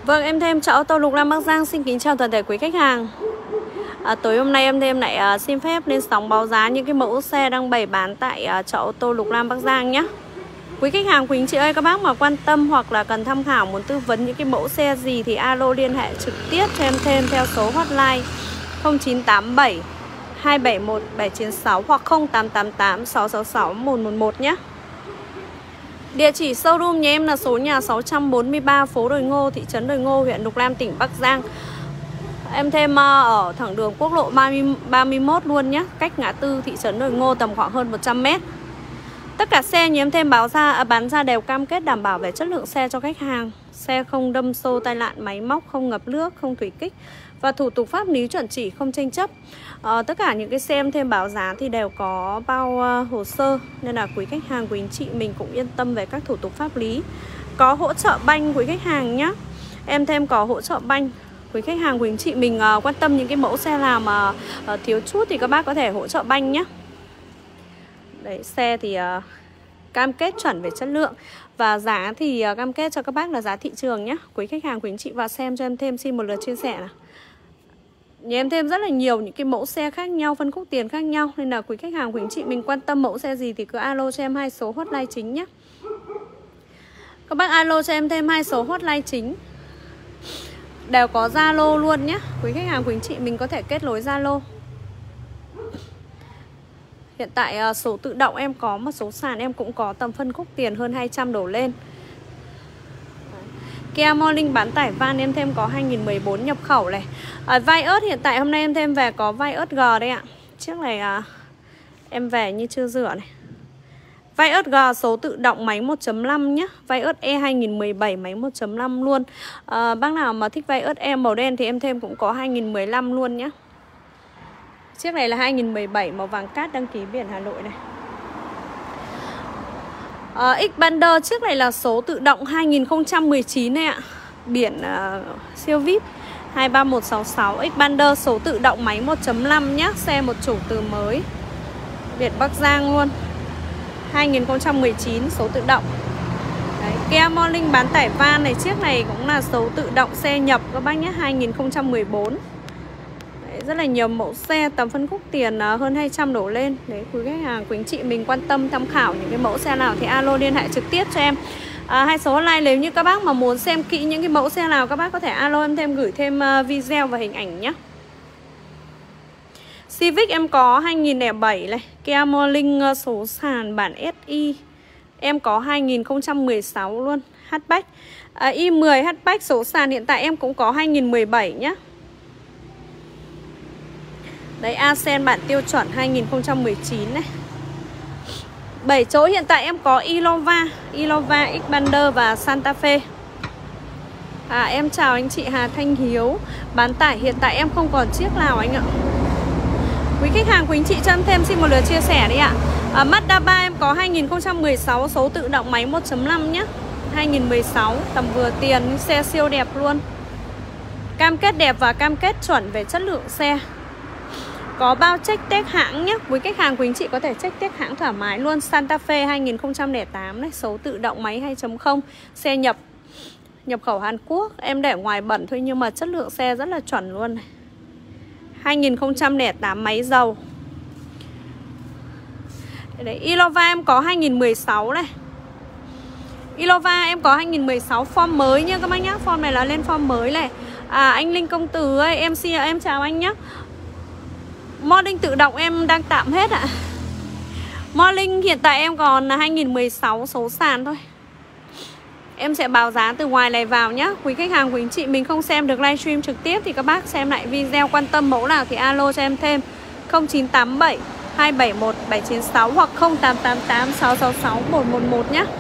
Vâng, em Thêm chợ ô tô Lục Lam Bắc Giang xin kính chào toàn thể quý khách hàng. Tối hôm nay em Thêm lại xin phép lên sóng báo giá những cái mẫu xe đang bày bán tại chợ ô tô Lục Lam Bắc Giang nhé. Quý khách hàng, quý anh chị ơi, các bác mà quan tâm hoặc là cần tham khảo, muốn tư vấn những cái mẫu xe gì thì alo liên hệ trực tiếp cho em Thêm theo số hotline 0987 271 796 hoặc 0888 666 111 nhé. Địa chỉ showroom nhà em là số nhà 643 phố Đồi Ngô, thị trấn Đồi Ngô, huyện Lục Lam, tỉnh Bắc Giang. Em Thêm ở thẳng đường quốc lộ 31 luôn nhé, cách ngã tư thị trấn Đồi Ngô tầm khoảng hơn 100 m. Tất cả xe nhà em Thêm bán ra đều cam kết đảm bảo về chất lượng xe cho khách hàng. Xe không đâm xô tai nạn, máy móc không ngập nước, không thủy kích và thủ tục pháp lý chuẩn chỉ, không tranh chấp. Tất cả những cái xe em Thêm báo giá thì đều có bao hồ sơ, nên là quý khách hàng, quý anh chị mình cũng yên tâm về các thủ tục pháp lý. Có hỗ trợ banh quý khách hàng nhé. Em Thêm có hỗ trợ banh. Quý khách hàng, quý anh chị mình quan tâm những cái mẫu xe nào mà thiếu chút thì các bác có thể hỗ trợ banh nhé. Đấy, xe thì cam kết chuẩn về chất lượng và giá thì cam kết cho các bác là giá thị trường nhé. Quý khách hàng, quý anh chị vào xem cho em Thêm xin một lượt chia sẻ nào. Nhà em Thêm rất là nhiều những cái mẫu xe khác nhau, phân khúc tiền khác nhau, nên là quý khách hàng, quý anh chị mình quan tâm mẫu xe gì thì cứ alo cho em hai số hotline chính nhé. Các bác alo cho em Thêm hai số hotline chính, đều có Zalo luôn nhé. Quý khách hàng, quý anh chị mình có thể kết nối Zalo. Hiện tại số tự động em có, mà số sàn em cũng có, tầm phân khúc tiền hơn 200 đổ lên. Kia Morning bán tải van em Thêm có 2014 nhập khẩu này. Vios hiện tại hôm nay em Thêm về có Vios G đây ạ. Chiếc này em về như chưa rửa này. Vios G số tự động máy 1.5 nhé. Vios E 2017 máy 1.5 luôn. Bác nào mà thích Vios E màu đen thì em Thêm cũng có 2015 luôn nhé. Chiếc này là 2017 màu vàng cát, đăng ký biển Hà Nội này. Xpander chiếc này là số tự động 2019 này ạ. Biển siêu VIP 23166. Xpander số tự động máy 1.5 nhé. Xe một chủ từ mới, Việt Bắc Giang luôn, 2019 số tự động. Đấy, Kia Morning bán tải van này, chiếc này cũng là số tự động xe nhập các bác nhé, 2014. Đấy, rất là nhiều mẫu xe tầm phân khúc tiền hơn 200 đổ lên. Đấy, quý khách hàng, quý anh chị mình quan tâm tham khảo những cái mẫu xe nào thì alo liên hệ trực tiếp cho em. Hai số hotline, nếu như các bác mà muốn xem kỹ những cái mẫu xe nào, các bác có thể alo em Thêm, gửi thêm video và hình ảnh nhé. Civic em có 2007 này. Kia Morning số sàn bản SI em có 2016 luôn. Hatchback i10 hatchback số sàn hiện tại em cũng có 2017 nhé. Đấy, Accent bản tiêu chuẩn 2019 này. 7 chỗ hiện tại em có Innova, Xpander và Santa Fe. Em chào anh chị Hà Thanh Hiếu. Bán tải hiện tại em không còn chiếc nào anh ạ. Quý khách hàng, quý anh chị cho em Thêm xin một lượt chia sẻ đi ạ. Mazda 3 em có 2016 số tự động máy 1.5 nhé. 2016 tầm vừa tiền, xe siêu đẹp luôn. Cam kết đẹp và cam kết chuẩn về chất lượng xe. Có bao check test hãng nhé. Quý khách hàng, quý anh chị có thể check test hãng thoải mái luôn. Santa Fe 2008 này, số tự động máy 2.0, xe nhập khẩu Hàn Quốc. Em để ngoài bẩn thôi nhưng mà chất lượng xe rất là chuẩn luôn này. 2008 máy dầu. Đấy, Innova em có 2016 này. Innova em có 2016 form mới nha các bác nhá. Form này là lên form mới này. Anh Linh Công Từ ơi, em chào anh nhé. Morning tự động em đang tạm hết ạ. Morning hiện tại em còn 2016 số sàn thôi. Em sẽ báo giá từ ngoài này vào nhé. Quý khách hàng, quý anh chị mình không xem được livestream trực tiếp thì các bác xem lại video, quan tâm mẫu nào thì alo cho em Thêm 0987 271 796 hoặc 0888 666 111 nhé.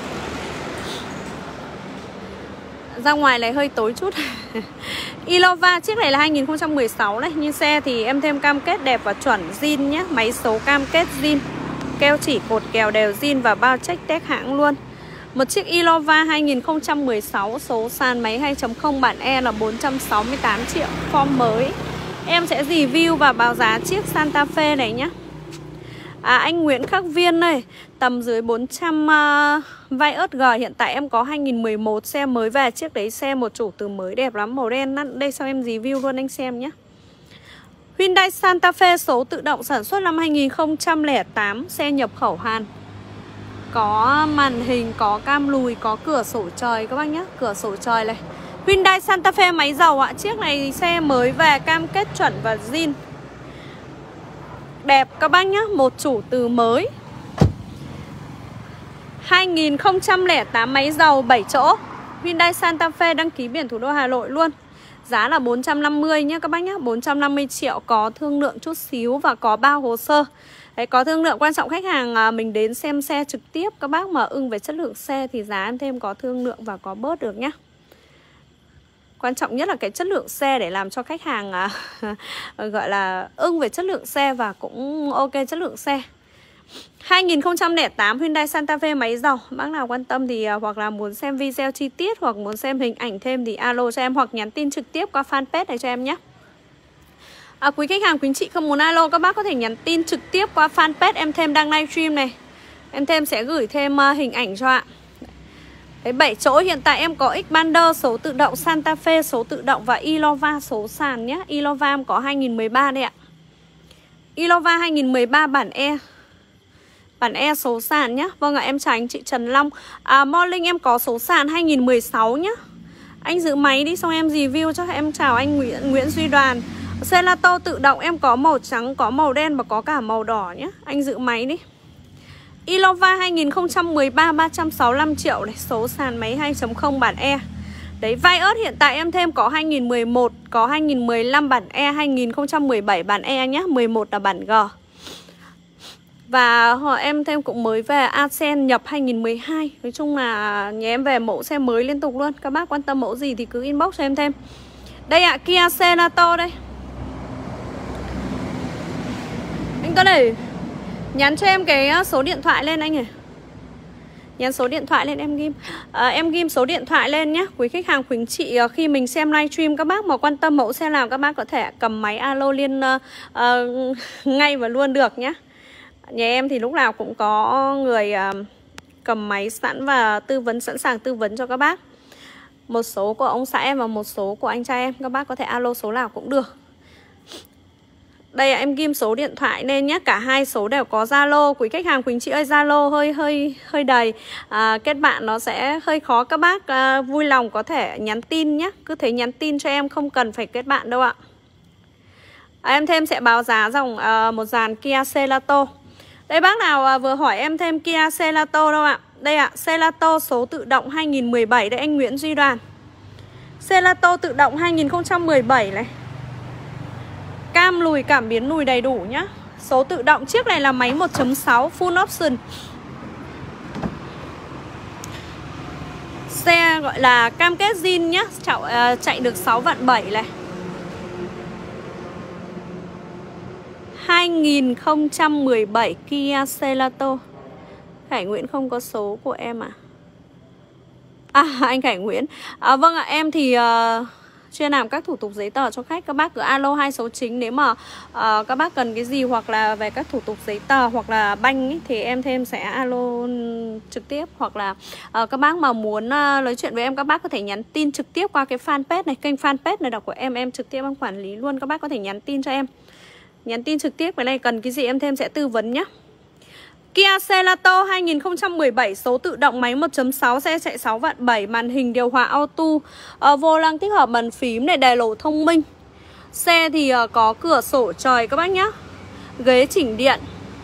Ra ngoài này hơi tối chút. Innova chiếc này là 2016 này. Nhưng xe thì em Thêm cam kết đẹp và chuẩn zin nhé. Máy số cam kết zin, keo chỉ cột kèo đều zin và bao check test hãng luôn. Một chiếc Innova 2016 số sàn máy 2.0 bản E là 468 triệu, form mới. Em sẽ review và báo giá chiếc Santa Fe này nhé. Anh Nguyễn Khắc Viên này, tầm dưới 400 Vios G hiện tại em có 2011 xe mới về. Chiếc đấy xe một chủ từ mới đẹp lắm, màu đen. Đây sau em review luôn anh xem nhé. Hyundai Santa Fe số tự động sản xuất năm 2008, xe nhập khẩu Hàn. Có màn hình, có cam lùi, có cửa sổ trời các bác nhé. Cửa sổ trời này. Hyundai Santa Fe máy dầu ạ. Chiếc này xe mới về, cam kết chuẩn và zin. Đẹp các bác nhé, một chủ từ mới. 2008 máy dầu 7 chỗ. Hyundai Santa Fe đăng ký biển thủ đô Hà Nội luôn. Giá là 450 nhé các bác nhé, 450 triệu, có thương lượng chút xíu và có bao hồ sơ. Đấy, có thương lượng, quan trọng khách hàng mình đến xem xe trực tiếp. Các bác mà ưng về chất lượng xe thì giá em thêm có thương lượng và có bớt được nhé. Quan trọng nhất là cái chất lượng xe để làm cho khách hàng gọi là ưng về chất lượng xe và cũng ok chất lượng xe. 2008 Hyundai Santa Fe máy dầu. Bác nào quan tâm thì hoặc là muốn xem video chi tiết hoặc muốn xem hình ảnh thêm thì alo cho em hoặc nhắn tin trực tiếp qua fanpage này cho em nhé. Quý khách hàng, quý anh chị không muốn alo, các bác có thể nhắn tin trực tiếp qua fanpage em thêm đang livestream này. Em thêm sẽ gửi thêm hình ảnh cho ạ. Đấy, 7 chỗ hiện tại em có Xpander số tự động, Santa Fe số tự động và Innova số sàn nhé. Innova em có 2013 đây ạ. Innova 2013 bản E. Bản E số sàn nhé. Vâng ạ, em chào anh chị Trần Long. Morning em có số sàn 2016 nhé. Anh giữ máy đi xong em review cho. Em chào anh Nguyễn Duy Đoàn. Celato tự động em có màu trắng, có màu đen và có cả màu đỏ nhé. Anh giữ máy đi. Innova 2013 365 triệu này, số sàn máy 2.0 bản E. Đấy, Vios hiện tại em thêm có 2011, có 2015 bản E, 2017 bản E nhé, 11 là bản G. Và em thêm cũng mới về Ascend nhập 2012. Nói chung là nhà em về mẫu xe mới liên tục luôn. Các bác quan tâm mẫu gì thì cứ inbox cho em thêm. Đây ạ, Kia Celato đây. Anh có để nhắn cho em cái số điện thoại lên anh ơi. Nhắn số điện thoại lên em ghim. Em ghim số điện thoại lên nhé. Quý khách hàng, quý anh chị khi mình xem livestream, các bác mà quan tâm mẫu xe nào các bác có thể cầm máy alo liên ngay và luôn được nhé. Nhà em thì lúc nào cũng có người cầm máy sẵn và tư vấn, sẵn sàng tư vấn cho các bác. Một số của ông xã em và một số của anh trai em. Các bác có thể alo số nào cũng được. Đây em ghim số điện thoại lên nhé. Cả hai số đều có Zalo. Quý khách hàng, quý anh chị ơi, Zalo hơi đầy. Kết bạn nó sẽ hơi khó. Các bác vui lòng có thể nhắn tin nhé. Cứ thế nhắn tin cho em, không cần phải kết bạn đâu ạ. Em thêm sẽ báo giá dòng một dàn Kia Celato. Đây, bác nào vừa hỏi em thêm Kia Celato đâu ạ. Đây ạ, Celato số tự động 2017. Đây anh Nguyễn Duy Đoàn. Celato tự động 2017 này. Cam lùi, cảm biến lùi đầy đủ nhá. Số tự động, chiếc này là máy 1.6 full option. Xe gọi là cam kết zin nhá. Chạy được 6 vạn 7 này. 2017 Kia Celato. Khải Nguyễn không có số của em à? Anh Khải Nguyễn. Vâng ạ, em thì chuyên làm các thủ tục giấy tờ cho khách. Các bác cứ alo hai số chính. Nếu mà các bác cần cái gì hoặc là về các thủ tục giấy tờ hoặc là banh ý, thì em thêm sẽ alo trực tiếp. Hoặc là các bác mà muốn nói chuyện với em, các bác có thể nhắn tin trực tiếp qua cái fanpage này. Kênh fanpage này đọc của em trực tiếp em quản lý luôn. Các bác có thể nhắn tin cho em. Nhắn tin trực tiếp, cái này cần cái gì em thêm sẽ tư vấn nhé. Kia Celato 2017 số tự động, máy 1.6, xe chạy 6 vạn 7, màn hình điều hòa auto, vô lăng tích hợp bàn phím này, đèn lổ thông minh. Xe thì có cửa sổ trời các bác nhé. Ghế chỉnh điện.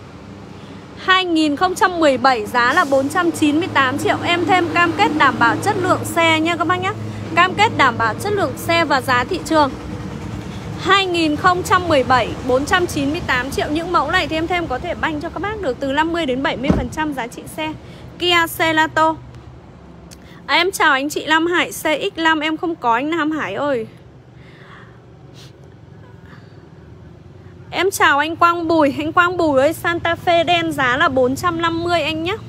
2017 giá là 498 triệu. Em thêm cam kết đảm bảo chất lượng xe nha các bác nhé. Cam kết đảm bảo chất lượng xe và giá thị trường. 2017 498 triệu. Những mẫu này thì em thêm có thể banh cho các bác được từ 50 đến 70% giá trị xe. Kia Celato. Em chào anh chị Lam Hải. CX5 em không có anh Nam Hải ơi. Em chào anh Quang Bùi. Anh Quang Bùi ơi, Santa Fe đen giá là 450 anh nhé.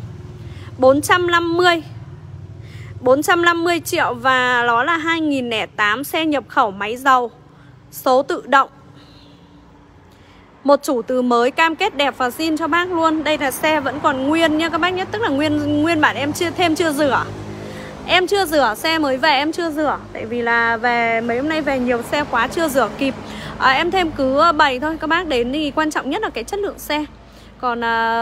450 triệu. Và nó là 2008, xe nhập khẩu máy dầu, số tự động. Một chủ từ mới, cam kết đẹp và zin cho bác luôn. Đây là xe vẫn còn nguyên nha các bác nhé. Tức là nguyên bản em chưa rửa. Em chưa rửa, xe mới về em chưa rửa. Tại vì là về mấy hôm nay về nhiều xe quá chưa rửa kịp. Em thêm cứ bày thôi. Các bác đến thì quan trọng nhất là cái chất lượng xe. Còn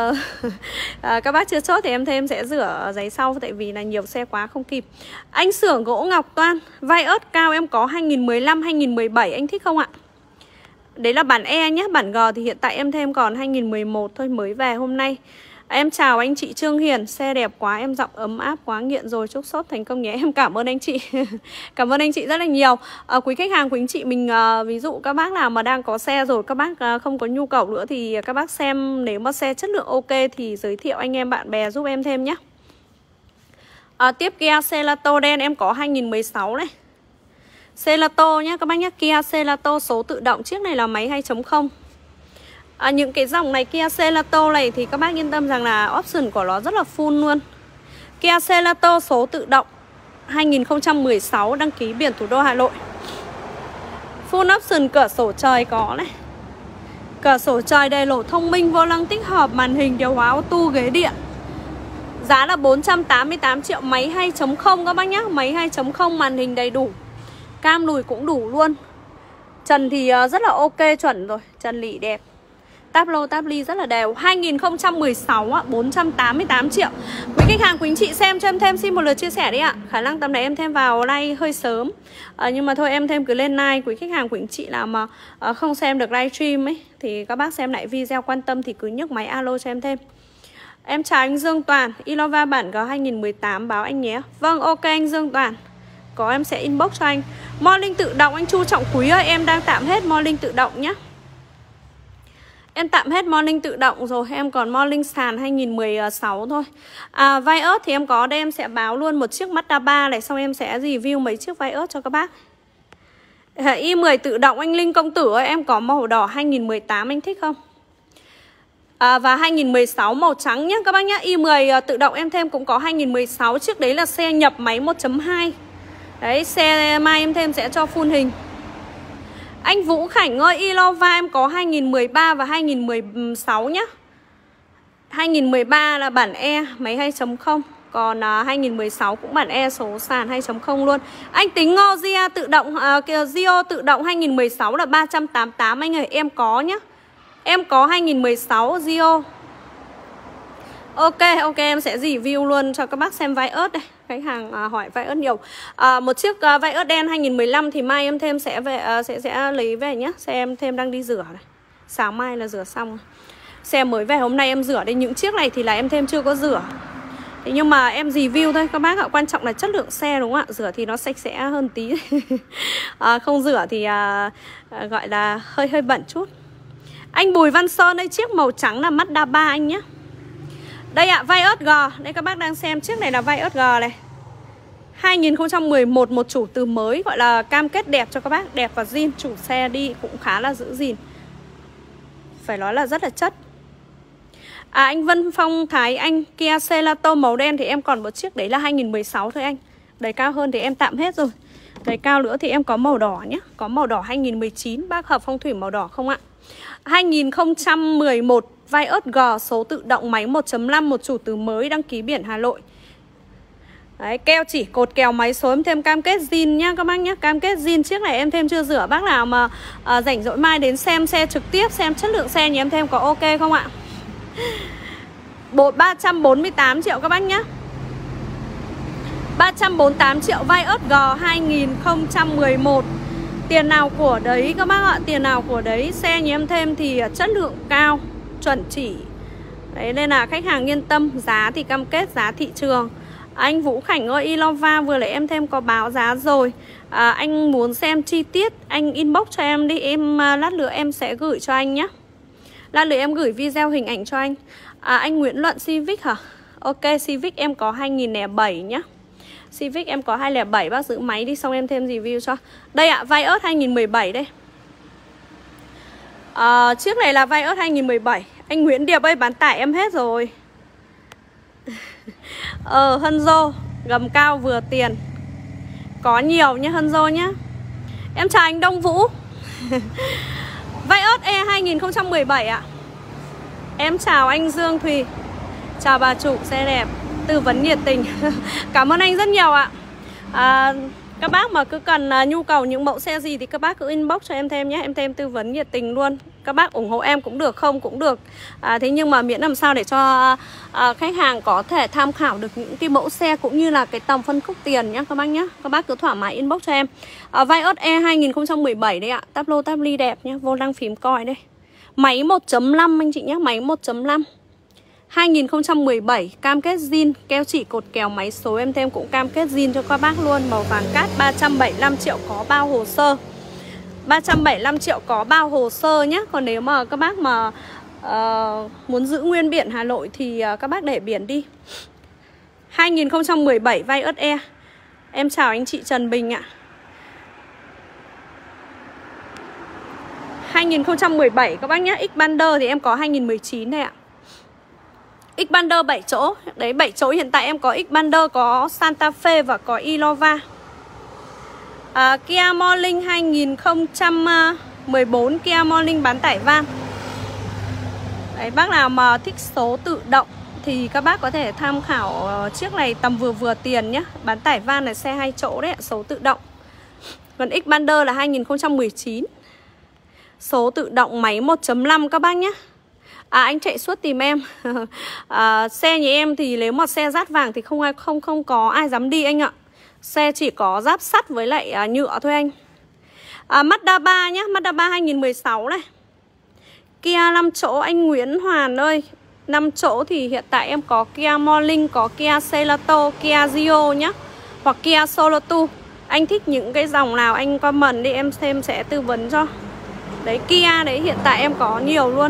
các bác chưa chốt thì em thêm sẽ rửa giấy sau. Tại vì là nhiều xe quá không kịp. Anh xưởng gỗ Ngọc Toan, vai ớt cao em có 2015, 2017. Anh thích không ạ? Đấy là bản E nhé. Bản G thì hiện tại em thêm còn 2011 thôi, mới về hôm nay. Em chào anh chị Trương Hiền. Xe đẹp quá, em giọng ấm áp quá, nghiện rồi. Chúc shop thành công nhé. Em cảm ơn anh chị. Cảm ơn anh chị rất là nhiều. Quý khách hàng, quý anh chị mình, ví dụ các bác nào mà đang có xe rồi, các bác không có nhu cầu nữa thì các bác xem, nếu mà xe chất lượng ok thì giới thiệu anh em bạn bè giúp em thêm nhé. Tiếp Kia Celato đen em có 2016 này. Celato nhé các bác nhé. Kia Celato số tự động. Chiếc này là máy 2.0. Những cái dòng này Kia Celato này thì các bác yên tâm rằng là option của nó rất là full luôn. Kia Celato số tự động 2016, đăng ký biển thủ đô Hà Nội. Full option cửa sổ trời có này. Cửa sổ trời đầy lỗ thông minh, vô lăng tích hợp, màn hình điều hòa auto, ghế điện. Giá là 488 triệu, máy 2.0 các bác nhé. Máy 2.0, màn hình đầy đủ, cam lùi cũng đủ luôn. Trần thì rất là ok, chuẩn rồi. Trần lỉ đẹp, táp lô táp ly rất là đều. 2016 á, 488 triệu. Quý khách hàng, quý anh chị xem cho em thêm, xin một lượt chia sẻ đi ạ. Khả năng tầm này em thêm vào like hơi sớm, nhưng mà thôi em thêm cứ lên like. Quý khách hàng, quý anh chị nào mà không xem được livestream ấy thì các bác xem lại video quan tâm thì cứ nhấc máy alo cho em thêm. Em chào anh Dương Toàn. Innova bản G 2018 báo anh nhé. Vâng, ok anh Dương Toàn. Có em sẽ inbox cho anh. Morning tự động anh Chu Trọng Quý ơi, em đang tạm hết morning tự động nhé. Em tạm hết morning tự động rồi. Em còn morning sàn 2016 thôi. Vai ớt thì em có đây, em sẽ báo luôn một chiếc Mazda 3 này. Xong em sẽ review mấy chiếc vai ớt cho các bác. i10 tự động anh Linh Công Tử ơi, em có màu đỏ 2018, anh thích không? Và 2016 màu trắng nhé các bác nhé. i10 tự động em thêm cũng có 2016. Chiếc đấy là xe nhập máy 1.2. Đấy, xe mai em thêm sẽ cho full hình. Anh Vũ Khảnh ơi, Innova em có 2013 và 2016 nhé. 2013 là bản E, máy 2.0. Còn 2016 cũng bản E, số sàn 2.0 luôn. Anh tính Ngozia tự động, Gio tự động 2016 là 388 anh ơi, em có nhé. Em có 2016 Gio. Ok, em sẽ review luôn cho các bác xem vai ớt đây. Khách hàng hỏi vai ớt nhiều. Một chiếc vai ớt đen 2015 thì mai em thêm sẽ về sẽ lấy về nhé. Xe em thêm đang đi rửa này. Sáng mai là rửa xong. Xe mới về hôm nay em rửa đây. Những chiếc này thì là em thêm chưa có rửa. Thế nhưng mà em review thôi các bác ạ. Quan trọng là chất lượng xe đúng không ạ? Rửa thì nó sạch sẽ hơn tí. Không rửa thì gọi là hơi bẩn chút. Anh Bùi Văn Sơn đây, chiếc màu trắng là Mazda 3 anh nhé. Đây ạ, vai ớt G. Đây các bác đang xem, chiếc này là vai ớt G này. 2011, một chủ từ mới, gọi là cam kết đẹp cho các bác. Đẹp và zin, chủ xe đi cũng khá là giữ gìn. Phải nói là rất là chất. Anh Vân Phong Thái Anh, Kia Celato màu đen thì em còn một chiếc đấy là 2016 thôi anh. Đấy cao hơn thì em tạm hết rồi. Đấy cao nữa thì em có màu đỏ nhé. Có màu đỏ 2019, bác hợp phong thủy màu đỏ không ạ? 2011 vai ớt G, số tự động, máy 1.5, một chủ từ mới, đăng ký biển Hà Nội. Đấy, keo chỉ, cột kèo, máy số em thêm cam kết zin nhá các bác nhé. Cam kết zin, chiếc này em thêm chưa rửa. Bác nào mà rảnh rỗi mai đến xem xe trực tiếp, xem chất lượng xe thì em thêm có ok không ạ? 348 triệu các bác nhé. 348 triệu vai ớt G 2011. Tiền nào của đấy các bác ạ. Tiền nào của đấy. Xe nhà em thêm thì chất lượng cao, chuẩn chỉ. Đấy nên là khách hàng yên tâm. Giá thì cam kết giá thị trường. Anh Vũ Khảnh ơi, Innova vừa lấy em thêm có báo giá rồi. Anh muốn xem chi tiết anh inbox cho em đi. Em lát nữa em sẽ gửi cho anh nhé. Lát nữa em gửi video hình ảnh cho anh. Anh Nguyễn Luận, Civic hả? Ok, Civic em có 2007 nhé. Civic em có 207, bác giữ máy đi xong em thêm review cho. Đây ạ, vai ớt 2017 đây. Chiếc này là vai ớt 2017. Anh Nguyễn Điệp ơi, bán tải em hết rồi. Honzo, gầm cao vừa tiền. Có nhiều nhé Honzo nhé. Em chào anh Đông Vũ. Vios E 2017 ạ. Em chào anh Dương Thùy. Chào bà chủ xe đẹp, tư vấn nhiệt tình. Cảm ơn anh rất nhiều ạ. Các bác mà cứ cần nhu cầu những mẫu xe gì thì các bác cứ inbox cho em thêm nhé. Em thêm tư vấn nhiệt tình luôn. Các bác ủng hộ em cũng được, không cũng được. Thế nhưng mà miễn làm sao để cho khách hàng có thể tham khảo được những cái mẫu xe cũng như là cái tầm phân khúc tiền nhé các bác nhé. Các bác cứ thoải mái inbox cho em. Vios E 2017 đấy ạ. Táp lô táp ly đẹp nhé. Vô lăng phím còi đây. Máy 1.5 anh chị nhé. Máy 1.5 2017, cam kết zin, keo chỉ cột kèo máy số em thêm cũng cam kết zin cho các bác luôn. Màu vàng cát, 375 triệu có bao hồ sơ. 375 triệu có bao hồ sơ nhé. Còn nếu mà các bác mà muốn giữ nguyên biển Hà Nội thì các bác để biển đi. 2017 Vios E. Em chào anh chị Trần Bình ạ. 2017 các bác nhé. Xpander thì em có 2019 đây ạ. Xpander 7 chỗ. Đấy, 7 chỗ hiện tại em có Xpander, có Santa Fe và có Innova. Kia Morning 2014, Kia Morning bán tải van. Đấy, bác nào mà thích số tự động thì các bác có thể tham khảo chiếc này tầm vừa vừa tiền nhé. Bán tải van là xe 2 chỗ đấy, số tự động. Còn Xpander là 2019. Số tự động máy 1.5 các bác nhé. Anh chạy suốt tìm em. Xe nhà em thì nếu mà xe rát vàng thì không có ai dám đi anh ạ. Xe chỉ có giáp sắt với lại nhựa thôi anh. Mazda 3 nhé. Mazda 3 2016 này. Kia 5 chỗ anh Nguyễn Hoàn ơi. 5 chỗ thì hiện tại em có Kia Morning, có Kia Celato, Kia Rio nhé. Hoặc Kia Sorento. Anh thích những cái dòng nào anh comment đi, em xem sẽ tư vấn cho. Đấy, Kia đấy hiện tại em có nhiều luôn.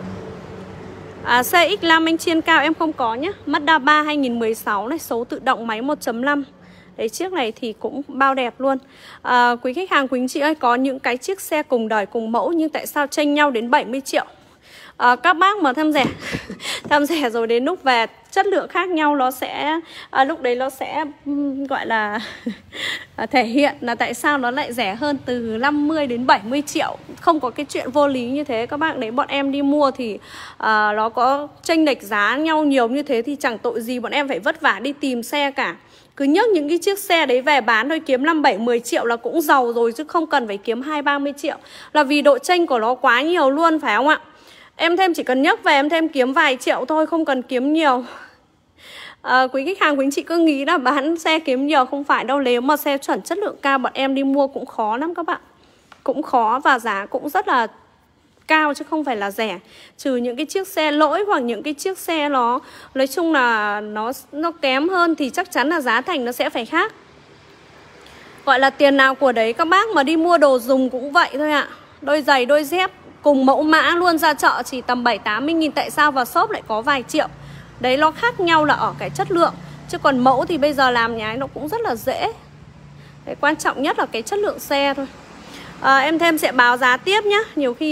CX-5 anh trên cao em không có nhé. Mazda 3 2016 này, số tự động máy 1.5. Đấy, chiếc này thì cũng bao đẹp luôn. Quý khách hàng, quý anh chị ơi, có những cái chiếc xe cùng đời cùng mẫu nhưng tại sao chênh nhau đến 70 triệu? Các bác mà tham rẻ tham rẻ rồi đến lúc về chất lượng khác nhau, nó sẽ lúc đấy nó sẽ gọi là thể hiện là tại sao nó lại rẻ hơn từ 50 đến 70 triệu. Không có cái chuyện vô lý như thế các bác. Đấy, bọn em đi mua thì nó có chênh lệch giá nhau nhiều như thế thì chẳng tội gì bọn em phải vất vả đi tìm xe cả. Cứ nhấc những cái chiếc xe đấy về bán thôi, kiếm 5, 7, 10 triệu là cũng giàu rồi, chứ không cần phải kiếm 2, 30 triệu. Là vì độ chênh của nó quá nhiều luôn, phải không ạ? Em thêm chỉ cần nhấc về em thêm kiếm vài triệu thôi, không cần kiếm nhiều. Quý khách hàng, quý anh chị cứ nghĩ là bán xe kiếm nhiều, không phải đâu. Nếu mà xe chuẩn chất lượng cao bọn em đi mua cũng khó lắm các bạn. Cũng khó và giá cũng rất là cao chứ không phải là rẻ. Trừ những cái chiếc xe lỗi hoặc những cái chiếc xe nó nói chung là nó kém hơn thì chắc chắn là giá thành nó sẽ phải khác. Gọi là tiền nào của đấy. Các bác mà đi mua đồ dùng cũng vậy thôi ạ. Đôi giày, đôi dép cùng mẫu mã luôn ra chợ chỉ tầm 7-80 nghìn. Tại sao vào shop lại có vài triệu? Đấy, nó khác nhau là ở cái chất lượng. Chứ còn mẫu thì bây giờ làm nhái nó cũng rất là dễ. Đấy, quan trọng nhất là cái chất lượng xe thôi. Em thêm sẽ báo giá tiếp nhé.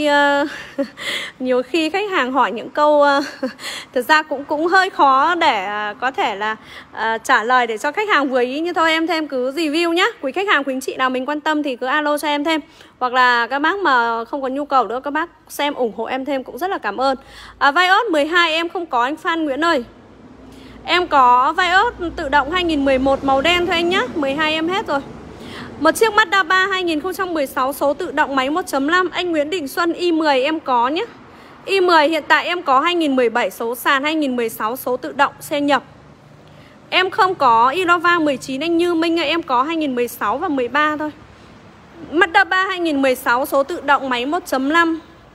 Nhiều khi khách hàng hỏi những câu thực ra cũng hơi khó để có thể là trả lời để cho khách hàng vừa ý. Nhưng thôi em thêm cứ review nhé. Quý khách hàng, quý anh chị nào mình quan tâm thì cứ alo cho em thêm. Hoặc là các bác mà không có nhu cầu nữa, các bác xem ủng hộ em thêm cũng rất là cảm ơn. Vios 12 em không có anh Phan Nguyễn ơi. Em có Vios tự động 2011 màu đen thôi anh nhé. 12 em hết rồi. Một chiếc Mazda 3 2016 số tự động máy 1.5. Anh Nguyễn Đình Xuân i10 em có nhé. i10 hiện tại em có 2017 số sàn, 2016 số tự động xe nhập. Em không có Innova 19 anh Như Minh ơi, em có 2016 và 13 thôi. Mazda 3 2016 số tự động máy 1.5.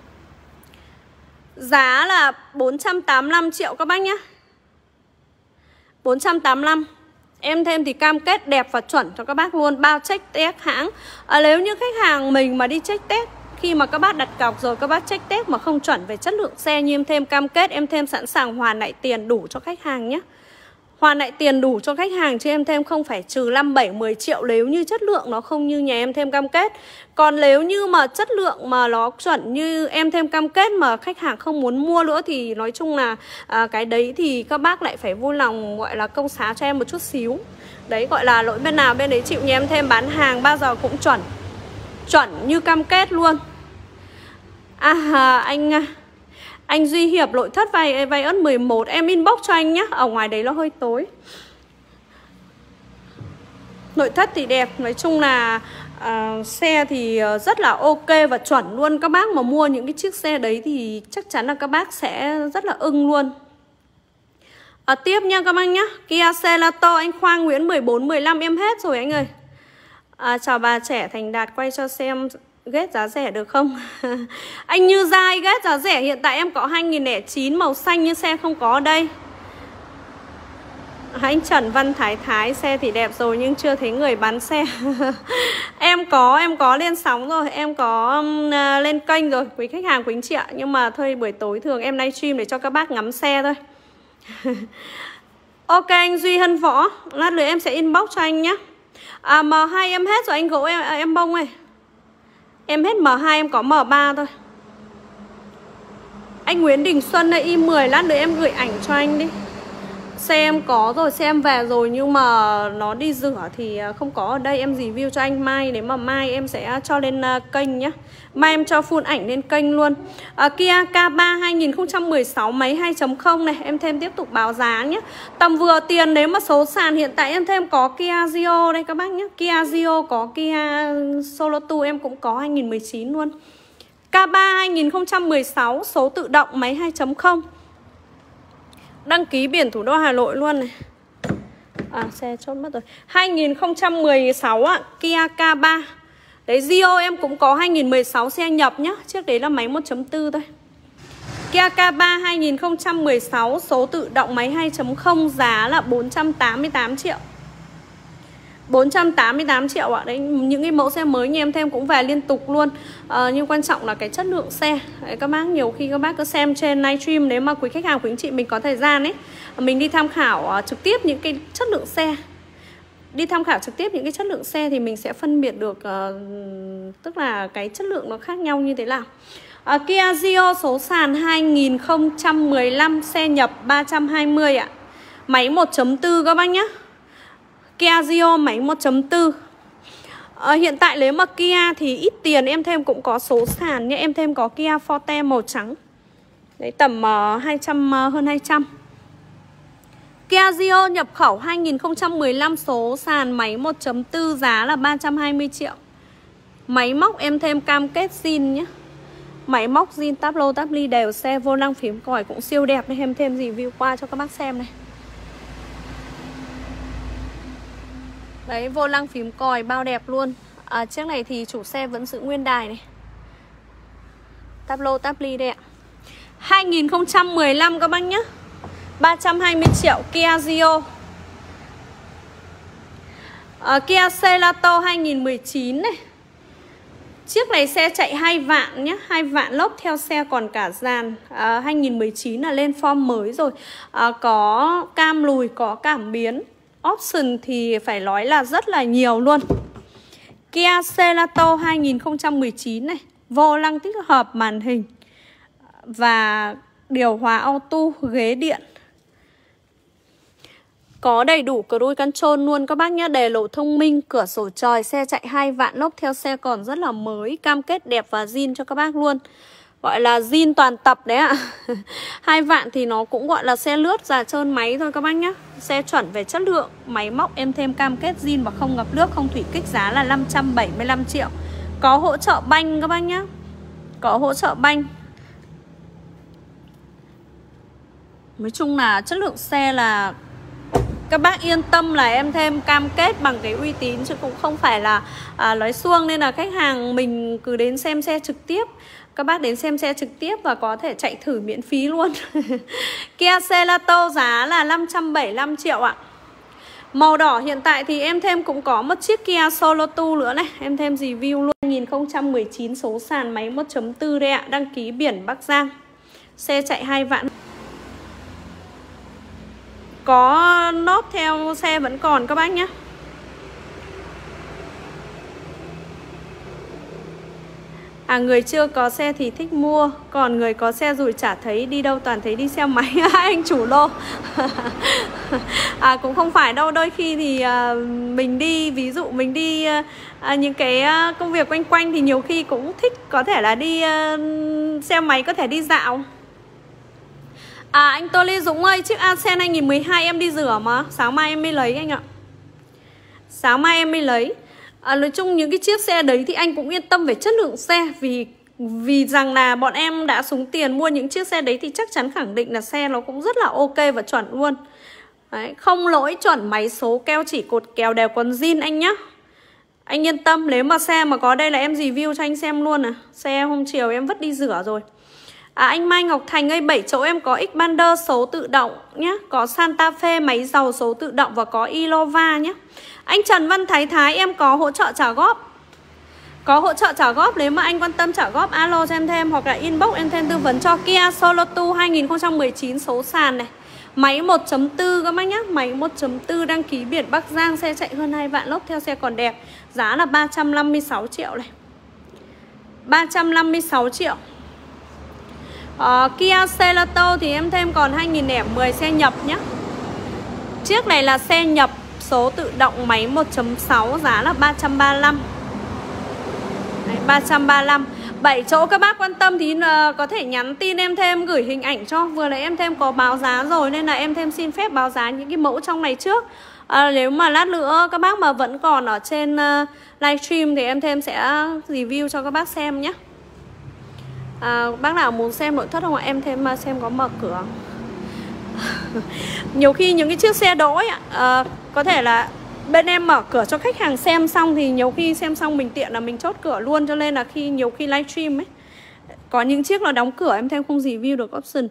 Giá là 485 triệu các bác nhé. 485. Em thêm thì cam kết đẹp và chuẩn cho các bác luôn, bao check test hãng. Nếu như khách hàng mình mà đi check test, khi mà các bác đặt cọc rồi các bác check test mà không chuẩn về chất lượng xe như em thêm cam kết, em thêm sẵn sàng hoàn lại tiền đủ cho khách hàng nhé. Hoàn lại tiền đủ cho khách hàng chứ em thêm không phải trừ 5, 7, 10 triệu nếu như chất lượng nó không như nhà em thêm cam kết. Còn nếu như mà chất lượng mà nó chuẩn như em thêm cam kết mà khách hàng không muốn mua nữa thì nói chung là cái đấy thì các bác lại phải vui lòng gọi là công xá cho em một chút xíu. Đấy, gọi là lỗi bên nào bên đấy chịu, nhà em thêm bán hàng bao giờ cũng chuẩn. Chuẩn như cam kết luôn. Anh Duy Hiệp nội thất vay ớt 11. Em inbox cho anh nhé. Ở ngoài đấy nó hơi tối. Nội thất thì đẹp. Nói chung là xe thì rất là ok và chuẩn luôn. Các bác mà mua những cái chiếc xe đấy thì chắc chắn là các bác sẽ rất là ưng luôn. Tiếp nha các bác nhá. Kia Celato anh Khoa Nguyễn 14, 15 em hết rồi anh ơi. Chào bà trẻ Thành Đạt, quay cho xem ghét giá rẻ được không? Anh Như Giai ghét giá rẻ. Hiện tại em có 2009 màu xanh nhưng xe không có ở đây. Anh Trần Văn Thái xe thì đẹp rồi nhưng chưa thấy người bán xe. Em có lên sóng rồi, em có lên kênh rồi quý khách hàng quý anh chị ạ. Nhưng mà thôi buổi tối thường em livestream để cho các bác ngắm xe thôi. Ok anh Duy Hân Võ, lát nữa em sẽ inbox cho anh nhé. M2 em hết rồi anh Gỗ em Bông ơi. Em hết M2 em có M3 thôi. Anh Nguyễn Đình Xuân này Y10, lát nữa em gửi ảnh cho anh đi. Xe em có rồi, xe em về rồi nhưng mà nó đi rửa thì không có ở đây. Em review cho anh mai, nếu mà mai em sẽ cho lên kênh nhé. Mai em cho full ảnh lên kênh luôn. Kia K3 2016 máy 2.0 này, em thêm tiếp tục báo giá nhé. Tầm vừa tiền nếu mà số sàn hiện tại em thêm có Kia Rio đây các bác nhé. Kia Rio có Kia Solotu em cũng có 2019 luôn. K3 2016 số tự động máy 2.0. Đăng ký biển thủ đô Hà Nội luôn này. Xe chốt mất rồi. 2016 ạ, Kia K3. Đấy, Rio em cũng có 2016 xe nhập nhá. Chiếc đấy là máy 1.4 thôi. Kia K3 2016 số tự động máy 2.0 giá là 488 triệu. 488 triệu ạ. Đấy, những cái mẫu xe mới như em thêm cũng về liên tục luôn. Nhưng quan trọng là cái chất lượng xe. Đấy, các bác nhiều khi các bác cứ xem trên livestream, nếu mà quý khách hàng quý anh chị mình có thời gian ấy, mình đi tham khảo trực tiếp những cái chất lượng xe. Đi tham khảo trực tiếp những cái chất lượng xe thì mình sẽ phân biệt được tức là cái chất lượng nó khác nhau như thế nào. Kia Rio số sàn 2015 xe nhập 320 ạ. Máy 1.4 các bác nhé. Kia Rio máy 1.4. Hiện tại nếu mà Kia thì ít tiền em thêm cũng có số sàn nhé. Em thêm có Kia Forte màu trắng. Đấy tầm 200 hơn 200. Kia Rio nhập khẩu 2015 số sàn máy 1.4 giá là 320 triệu. Máy móc em thêm cam kết zin nhé. Máy móc zin táp lô táp ly đều xe, vô lăng phím còi cũng siêu đẹp nên em thêm review qua cho các bác xem này. Đấy, vô lăng phím còi bao đẹp luôn. Chiếc này thì chủ xe vẫn giữ nguyên đài này. Táp lô táp ly đây ạ. 2015 các bác nhé. 320 triệu Kia Rio. Kia Celato 2019 này. Chiếc này xe chạy 2 vạn nhé, 2 vạn lốp theo xe còn cả dàn. 2019 là lên form mới rồi. Có cam lùi, có cảm biến. Option thì phải nói là rất là nhiều luôn. Kia Celato 2019 này, vô lăng tích hợp màn hình và điều hòa auto, ghế điện. Có đầy đủ cruise control luôn các bác nhé. Đề lộ thông minh, cửa sổ trời. Xe chạy 2 vạn lốp theo xe còn rất là mới. Cam kết đẹp và zin cho các bác luôn. Gọi là zin toàn tập đấy ạ. 2 vạn thì nó cũng gọi là xe lướt già trơn máy thôi các bác nhé. Xe chuẩn về chất lượng. Máy móc em thêm cam kết zin và không ngập nước, không thủy kích, giá là 575 triệu. Có hỗ trợ banh các bác nhé. Có hỗ trợ banh. Nói chung là chất lượng xe là các bác yên tâm là em thêm cam kết bằng cái uy tín chứ cũng không phải là nói suông. Nên là khách hàng mình cứ đến xem xe trực tiếp. Các bác đến xem xe trực tiếp và có thể chạy thử miễn phí luôn. Kia Celato giá là 575 triệu ạ. Màu đỏ hiện tại thì em thêm cũng có một chiếc Kia Solotu nữa này. Em thêm review luôn. 2019 số sàn máy 1.4 đây ạ. Đăng ký biển Bắc Giang. Xe chạy 2 vạn. Có nốt theo xe vẫn còn các bác nhé. Người chưa có xe thì thích mua, còn người có xe rồi chả thấy, đi đâu toàn thấy đi xe máy. Anh chủ lô. Cũng không phải đâu, đôi khi thì mình đi, ví dụ mình đi những cái công việc quanh quanh thì nhiều khi cũng thích có thể là đi xe máy, có thể đi dạo. Anh Tô Lê Dũng ơi, chiếc Accent 2012 em đi rửa mà, sáng mai em mới lấy anh ạ. Sáng mai em mới lấy. Nói chung những cái chiếc xe đấy thì anh cũng yên tâm về chất lượng xe. Vì rằng là bọn em đã súng tiền mua những chiếc xe đấy thì chắc chắn khẳng định là xe nó cũng rất là ok và chuẩn luôn. Đấy, không lỗi, chuẩn, máy số, keo chỉ, cột kèo đều còn zin anh nhá. Anh yên tâm, nếu mà xe mà có đây là em review cho anh xem luôn. Xe hôm chiều em vứt đi rửa rồi. Anh Mai Ngọc Thành ơi, 7 chỗ em có Xpander số tự động nhá, có Santa Fe máy dầu số tự động và có Innova nhé. Anh Trần Văn Thái em có hỗ trợ trả góp. Có hỗ trợ trả góp, nếu mà anh quan tâm trả góp alo cho em thêm, hoặc là inbox em thêm tư vấn cho. Kia Sorento 2019 số sàn này, máy 1.4 các bác nhá, máy 1.4 đăng ký biển Bắc Giang, xe chạy hơn 2 vạn lốp, theo xe còn đẹp. Giá là 356 triệu này. 356 triệu. Kia Celato thì em thêm còn 2010 xe nhập nhé. Chiếc này là xe nhập số tự động máy 1.6, giá là 335. Đấy, 335. 7 chỗ các bác quan tâm thì có thể nhắn tin em thêm, gửi hình ảnh cho. Vừa nãy em thêm có báo giá rồi nên là em thêm xin phép báo giá những cái mẫu trong này trước. Nếu mà lát nữa các bác mà vẫn còn ở trên livestream thì em thêm sẽ review cho các bác xem nhé. Bác nào muốn xem nội thất không ạ? Em thêm xem có mở cửa. Nhiều khi những cái chiếc xe đỗ ấy, có thể là bên em mở cửa cho khách hàng xem xong thì nhiều khi xem xong mình tiện là mình chốt cửa luôn, cho nên là nhiều khi livestream ấy có những chiếc là đóng cửa em thêm không review được option.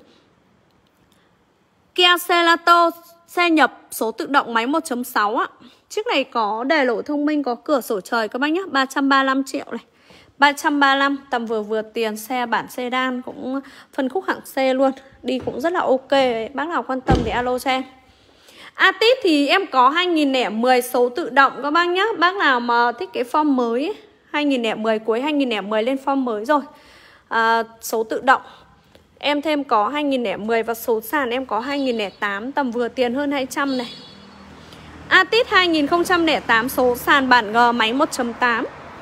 Kia Celato xe nhập số tự động máy 1.6 á. Chiếc này có đề lộ thông minh, có cửa sổ trời các bác nhé. 335 triệu này. 335 tầm vừa tiền, xe bản sedan, cũng phân khúc hạng C luôn, đi cũng rất là ok. Bác nào quan tâm thì alo cho em. Atit thì em có 2010 số tự động các bác nhé. Bác nào mà thích cái form mới ấy, 2010 cuối 2010 lên form mới rồi. Số tự động em thêm có 2010 và số sàn em có 2008, tầm vừa tiền hơn 200 này. Atit 2008 số sàn bản G máy 1.8.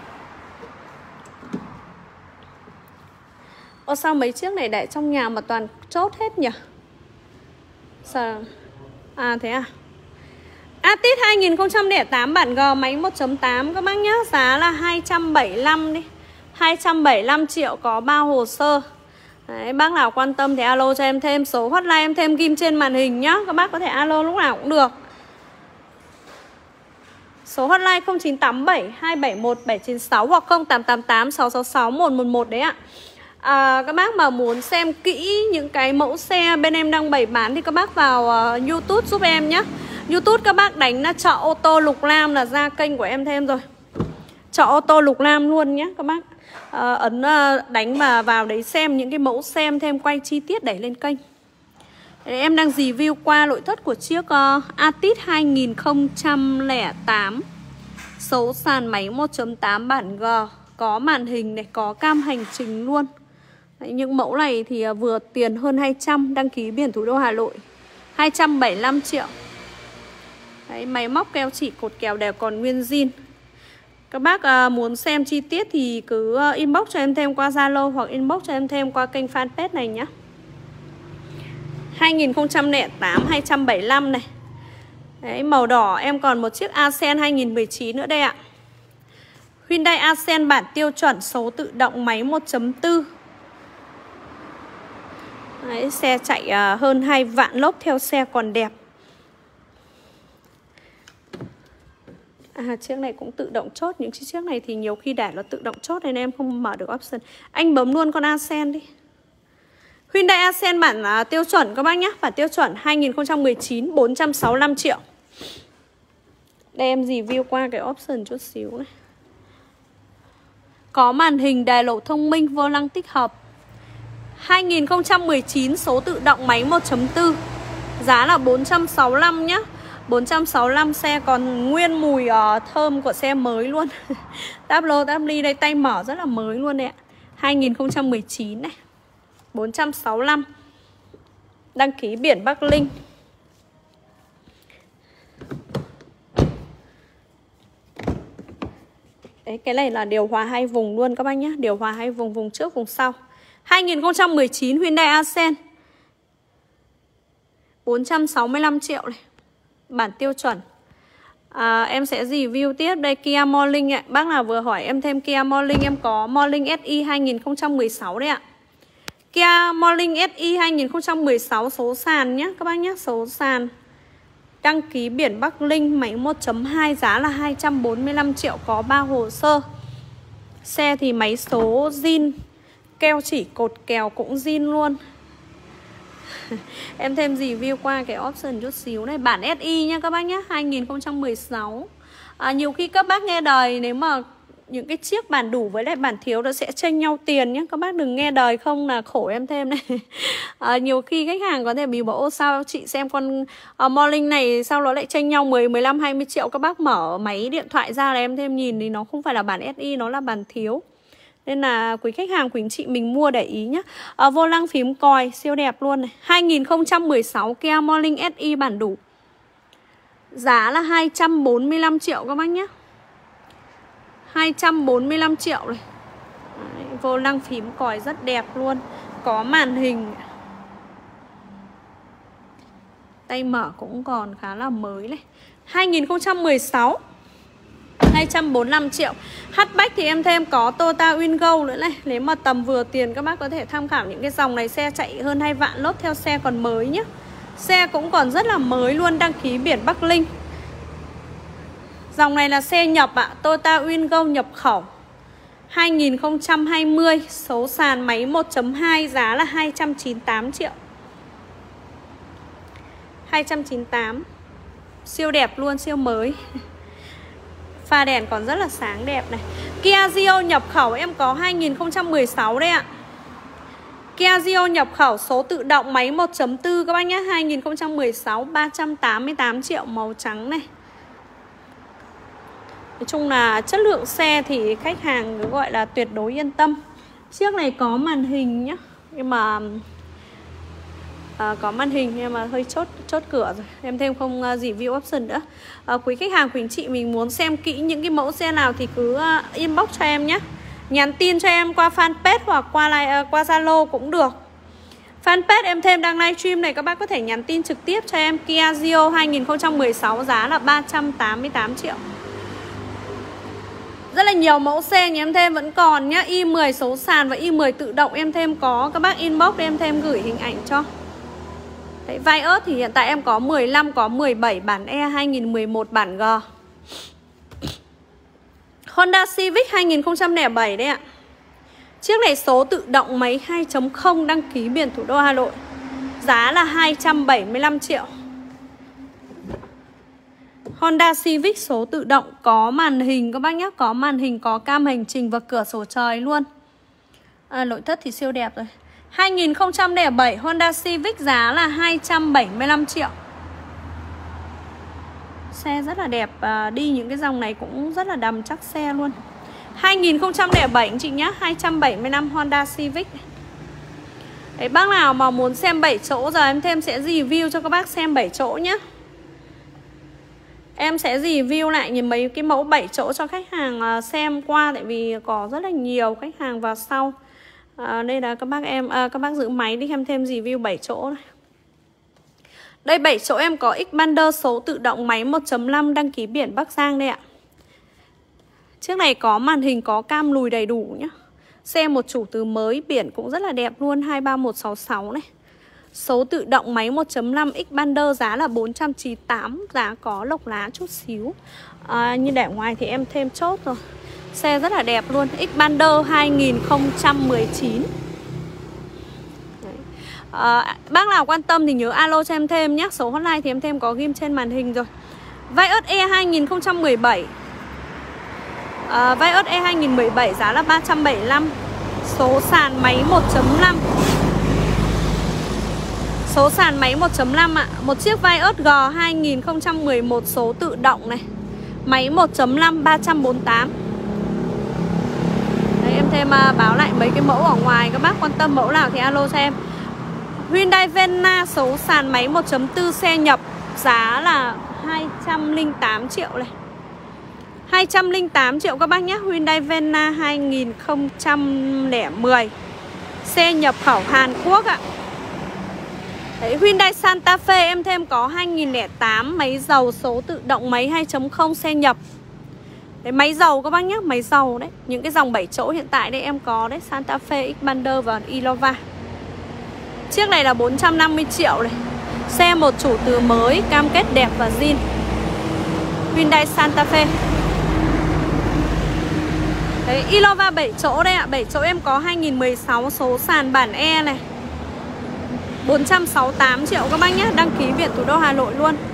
Sao mấy chiếc này để trong nhà mà toàn chốt hết nhỉ? Sao? Thế à? Atit 2008 bản G máy 1.8 các bác nhá. Giá là 275 đi. 275 triệu có 3 hồ sơ. Đấy, bác nào quan tâm thì alo cho em thêm. Số hotline em thêm ghim trên màn hình nhá. Các bác có thể alo lúc nào cũng được. Số hotline 0987 271 796 hoặc 0888 666 111 đấy ạ. Các bác mà muốn xem kỹ những cái mẫu xe bên em đang bày bán thì các bác vào YouTube giúp em nhé. YouTube các bác đánh là chợ ô tô Lục Lam là ra kênh của em thêm rồi. Chợ ô tô Lục Lam luôn nhé các bác. Ấn đánh mà vào đấy xem những cái mẫu xe, em thêm quay chi tiết đẩy lên kênh. Em đang review qua nội thất của chiếc Atit 2008 số sàn máy 1.8 bản G, có màn hình này, có cam hành trình luôn. Đấy, những mẫu này thì vừa tiền hơn 200, đăng ký biển thủ đô Hà Nội, 275 triệu. Đấy, máy móc keo chỉ, cột kèo đều còn nguyên zin. Các bác muốn xem chi tiết thì cứ inbox cho em thêm qua Zalo hoặc inbox cho em thêm qua kênh fanpage này nhé. 2008 275 này. Đấy, màu đỏ em còn một chiếc Accent 2019 nữa đây ạ. Hyundai Accent bản tiêu chuẩn số tự động máy 1.4. Đấy, xe chạy hơn 2 vạn lốp, theo xe còn đẹp. Chiếc này cũng tự động chốt. Những chiếc này thì nhiều khi để nó tự động chốt nên em không mở được option. Anh bấm luôn con Accent đi. Hyundai Accent bản tiêu chuẩn các bác nhé. Bản tiêu chuẩn 2019 465 triệu. Đây em review qua cái option chút xíu này. Có màn hình đài lộ thông minh, vô lăng tích hợp. 2019 số tự động máy 1.4. Giá là 465 nhá. 465, xe còn nguyên mùi thơm của xe mới luôn. Tablo, Tabli đây, tay mở rất là mới luôn đấy ạ. 2019 này. 465. Đăng ký biển Bắc Linh. Đấy, cái này là điều hòa 2 vùng luôn các bác nhé. Điều hòa 2 vùng, vùng trước, vùng sau. 2019 Hyundai Accent 465 triệu này. Bản tiêu chuẩn. Em sẽ review tiếp đây Kia Morning ạ. Bác nào vừa hỏi em thêm Kia Morning, em có Morning SI 2016 đấy ạ. Kia Morning SI 2016 số sàn nhé các bác nhé, số sàn. Đăng ký biển Bắc Linh, máy 1.2, giá là 245 triệu, có 3 hồ sơ. Xe thì máy số zin, keo chỉ cột kèo cũng zin luôn. Em thêm review qua cái option chút xíu này. Bản SI nha các bác nhé, 2016. Nhiều khi các bác nghe đời, nếu mà những cái chiếc bản đủ với lại bản thiếu nó sẽ chênh nhau tiền nhé. Các bác đừng nghe đời không là khổ em thêm này. Nhiều khi khách hàng có thể bị bảo ô sao chị xem con Morning này sao nó lại chênh nhau 10, 15, 20 triệu. Các bác mở máy điện thoại ra là em thêm nhìn thì nó không phải là bản SI, nó là bản thiếu. Nên là quý khách hàng, quý anh chị mình mua để ý nhé. Vô lăng phím còi siêu đẹp luôn này. 2016 Kia Morning SI bản đủ. Giá là 245 triệu các bác nhé. 245 triệu này. Đấy, vô lăng phím còi rất đẹp luôn. Có màn hình. Tay mở cũng còn khá là mới này. 2016 245 triệu. Hatchback thì em thêm có Toyota Wingo nữa này. Nếu mà tầm vừa tiền các bác có thể tham khảo những cái dòng này. Xe chạy hơn 2 vạn, lốp theo xe còn mới nhé. Xe cũng còn rất là mới luôn. Đăng ký biển Bắc Linh. Dòng này là xe nhập ạ. Toyota Wingo nhập khẩu 2020. Số sàn, máy 1.2, giá là 298 triệu. 298. Siêu đẹp luôn, siêu mới. Pha đèn còn rất là sáng đẹp này. Kia Rio nhập khẩu em có 2016 đấy ạ. Kia Rio nhập khẩu số tự động, máy 1.4 các bác nhé. 2016, 388 triệu, màu trắng này. Nói chung là chất lượng xe thì khách hàng gọi là tuyệt đối yên tâm. Chiếc này có màn hình nhá. Nhưng mà có màn hình nhưng mà hơi chốt cửa rồi. Em thêm không review option nữa. Quý khách hàng, quý anh chị mình muốn xem kỹ những cái mẫu xe nào thì cứ inbox cho em nhé. Nhắn tin cho em qua fanpage hoặc qua Zalo cũng được. Fanpage em thêm đang livestream này, các bác có thể nhắn tin trực tiếp cho em. Kia Rio 2016 giá là 388 triệu. Rất là nhiều mẫu xe nhà em thêm vẫn còn nhá. i10 số sàn và i10 tự động em thêm có. Các bác inbox em thêm gửi hình ảnh cho. Đấy, Vios thì hiện tại em có 15, có 17 bản E 2011 bản G. Honda Civic 2007 đấy ạ. Chiếc này số tự động, máy 2.0, đăng ký biển thủ đô Hà Nội. Giá là 275 triệu. Honda Civic số tự động, có màn hình các bác nhé. Có màn hình, có cam hành trình và cửa sổ trời luôn. Nội thất thì siêu đẹp rồi. 2007 Honda Civic giá là 275 triệu. Xe rất là đẹp, đi những cái dòng này cũng rất là đầm chắc xe luôn. 2007 anh chị nhá, 275 Honda Civic. Đấy, bác nào mà muốn xem 7 chỗ giờ em thêm sẽ review cho các bác xem 7 chỗ nhá. Em sẽ review lại mấy cái mẫu 7 chỗ cho khách hàng xem qua. Tại vì có rất là nhiều khách hàng vào sau. Đây là các bác giữ máy đi, em thêm review 7 chỗ này. Đây 7 chỗ em có Xpander số tự động, máy 1.5, đăng ký biển Bắc Giang đây ạ. Chiếc này có màn hình, có cam lùi đầy đủ nhá. Xe một chủ từ mới, biển cũng rất là đẹp luôn, 23166 này. Số tự động, máy 1.5, Xpander giá là 498, giá có lộc lá chút xíu. Như để ngoài thì em thêm chốt rồi. Xe rất là đẹp luôn. Xpander 2019. Bác nào quan tâm thì nhớ alo cho em thêm nhé. Số hotline thì em thêm có ghim trên màn hình rồi. Vios E 2017. Vios E 2017 giá là 375. Số sàn máy 1.5. Số sàn máy 1.5 ạ. Một chiếc Vios G 2011 số tự động này. Máy 1.5 348. Đấy, em thêm báo lại mấy cái mẫu ở ngoài. Các bác quan tâm mẫu nào thì alo cho em. Hyundai Venna số sàn máy 1.4 xe nhập, giá là 208 triệu này. 208 triệu các bác nhé. Hyundai Venna 2010, xe nhập khẩu Hàn Quốc ạ. Đấy, Hyundai Santa Fe em thêm có 2008, máy dầu số tự động, máy 2.0 xe nhập. Đấy, máy dầu các bác nhé, máy dầu đấy. Những cái dòng 7 chỗ hiện tại đây em có đấy, Santa Fe, Xpander và Innova. Chiếc này là 450 triệu này. Xe một chủ từ mới, cam kết đẹp và zin. Hyundai Santa Fe. Đấy, Innova 7 chỗ đây ạ. 7 chỗ em có 2016 số sàn bản E này, 468 triệu các bác nhé. Đăng ký Viện Thủ đô Hà Nội luôn.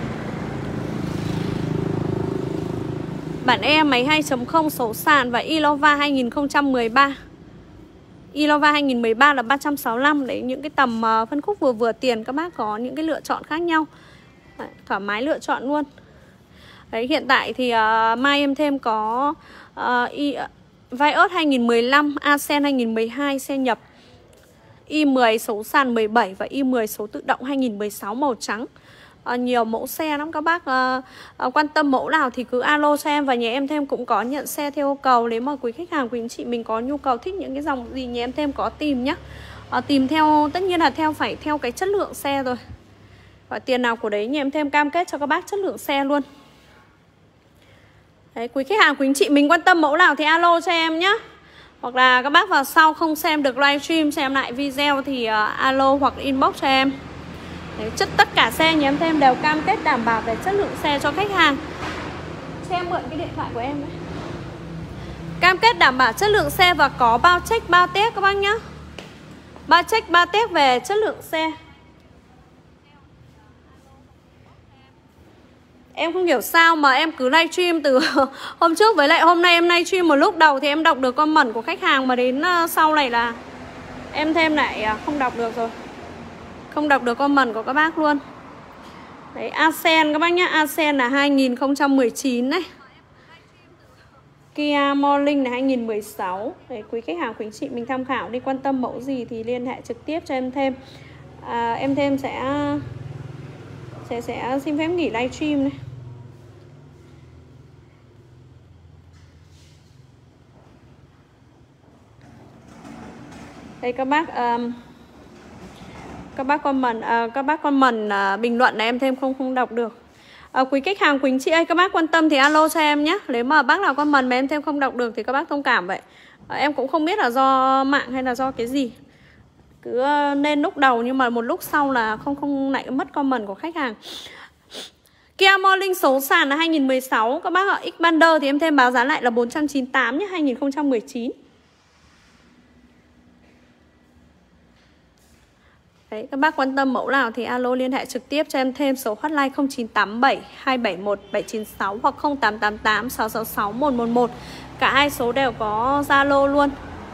Bản E máy 2.0 số sàn và Innova 2013. Innova 2013 là 365. Đấy, những cái tầm phân khúc vừa vừa tiền các bác có những cái lựa chọn khác nhau. Đấy, thoải mái lựa chọn luôn. Đấy, hiện tại thì mai em thêm có Vios 2015, Ascend 2012 xe nhập, i10 số sàn 17 và i10 số tự động 2016 màu trắng. Nhiều mẫu xe lắm các bác. Quan tâm mẫu nào thì cứ alo cho em. Và nhà em thêm cũng có nhận xe theo yêu cầu. Nếu mà quý khách hàng, quý anh chị mình có nhu cầu thích những cái dòng gì, nhà em thêm có tìm nhá. Tìm theo, tất nhiên là phải theo cái chất lượng xe rồi. Và tiền nào của đấy nhà em thêm cam kết cho các bác chất lượng xe luôn. Đấy, quý khách hàng, quý anh chị mình quan tâm mẫu nào thì alo cho em nhá. Hoặc là các bác vào sau không xem được livestream, xem lại video thì alo hoặc inbox cho em. Đấy, tất cả xe nhà em thêm đều cam kết đảm bảo về chất lượng xe cho khách hàng. Cho em mượn cái điện thoại của em đấy. Cam kết đảm bảo chất lượng xe và có bao check bao test các bác nhá. Bao check bao test về chất lượng xe. Em không hiểu sao mà em cứ livestream từ hôm trước với lại hôm nay em livestream một lúc đầu thì em đọc được comment của khách hàng, mà đến sau này là em thêm lại không đọc được rồi. Không đọc được comment của các bác luôn. Đấy, Ascend các bác nhá, Ascend là 2019 này. Kia Morning là 2016. Đấy, quý khách hàng, quý anh chị mình tham khảo đi, quan tâm mẫu gì thì liên hệ trực tiếp cho em thêm. Em thêm sẽ xin phép nghỉ livestream này. Đây các bác comment bình luận này em thêm không đọc được. Quý khách hàng, quý anh chị ơi, các bác quan tâm thì alo cho em nhé. Nếu mà bác nào comment mà em thêm không đọc được thì các bác thông cảm vậy. Em cũng không biết là do mạng hay là do cái gì. Cứ nên lúc đầu nhưng mà một lúc sau là không lại mất comment của khách hàng. Kia Morning số sàn là 2016. Các bác ở Xpander thì em thêm báo giá lại là 498 nhé, 2019. Đấy, các bác quan tâm mẫu nào thì alo liên hệ trực tiếp cho em thêm số hotline 0987 271 796 hoặc 0888 666 111. Cả hai số đều có Zalo luôn.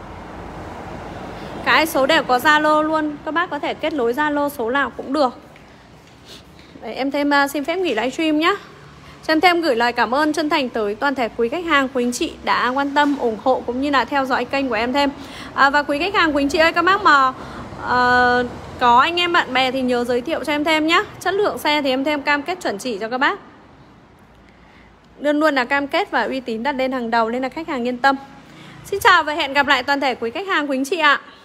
Cả hai số đều có Zalo luôn. Các bác có thể kết nối Zalo số nào cũng được. Đấy, em thêm xin phép nghỉ livestream nhé. Cho em thêm gửi lời cảm ơn chân thành tới toàn thể quý khách hàng, quý anh chị đã quan tâm, ủng hộ cũng như là theo dõi kênh của em thêm. Và quý khách hàng, quý anh chị ơi, các bác mà có anh em bạn bè thì nhớ giới thiệu cho em thêm nhé. Chất lượng xe thì em thêm cam kết chuẩn chỉ cho các bác. Luôn luôn là cam kết và uy tín đặt lên hàng đầu nên là khách hàng yên tâm. Xin chào và hẹn gặp lại toàn thể quý khách hàng, quý anh chị ạ.